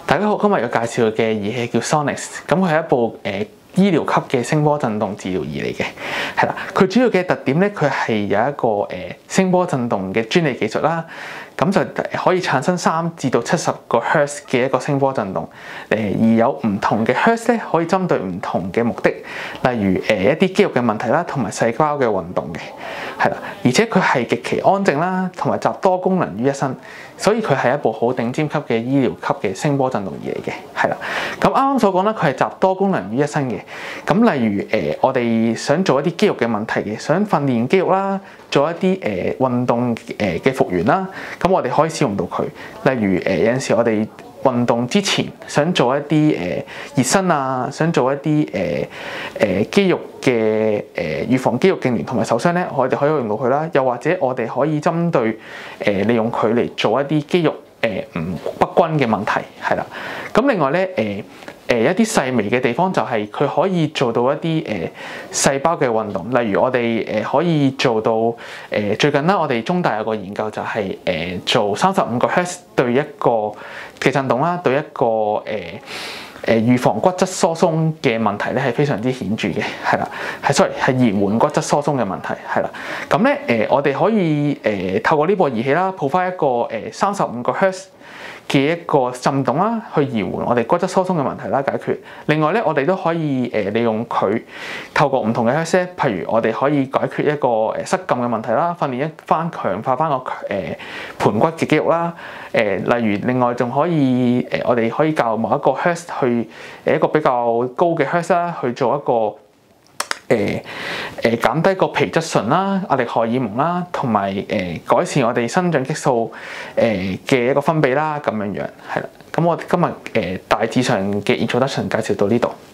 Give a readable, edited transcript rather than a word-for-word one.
大家好，今日要介紹嘅儀器叫 Sonix， 咁佢係一部醫療級嘅聲波振動治療儀嚟嘅，係啦。佢主要嘅特點咧，佢係有一個聲波振動嘅專利技術啦，咁就可以產生3至到70個 Hertz 嘅一個聲波振動，而有唔同嘅 Hertz 咧，可以針對唔同嘅目的，例如一啲肌肉嘅問題啦，同埋細胞嘅運動嘅，係啦。而且佢係極其安靜啦，同埋集多功能於一身，所以佢係一部好頂尖級嘅醫療級嘅聲波振動儀嚟嘅，係啦。咁啱啱所講啦，佢係集多功能於一身嘅。咁例如我哋想做一啲肌肉嘅問題嘅，想訓練肌肉啦，做一啲運動嘅復原啦，咁我哋可以使用到佢。例如有陣時我哋運動之前想做一啲熱身啊，想做一啲肌肉嘅預防肌肉痙攣同埋受傷咧，我哋可以用到佢啦。又或者我哋可以針對利用佢嚟做一啲肌肉唔不均嘅問題，係啦。咁另外咧一啲細微嘅地方就係佢可以做到一啲細胞嘅運動，例如我哋可以做到最近啦，我哋中大有個研究就係做35個 Hertz 對一個嘅振動啦，對一個預防骨質疏鬆嘅問題咧係非常之顯著嘅，係啦，係延緩骨質疏鬆嘅問題，係啦。咁咧我哋可以透過呢部儀器啦，抱翻一個35個 Hertz 嘅一個振動啦，去延緩我哋骨質疏鬆嘅問題啦，解決。另外咧，我哋都可以利用佢透過唔同嘅 Hertz，譬如我哋可以解決一個失禁嘅問題啦，訓練強化翻個盤骨嘅肌肉啦。例如另外仲可以我哋可以教某一個 Hertz 去一個比較高嘅 Hertz 啦，去做一個減低個皮質醇啦、壓力荷爾蒙啦，同埋改善我哋生長激素嘅一個分泌啦，咁樣樣係啦。咁我哋今日大致上嘅 introduction 介紹到呢度。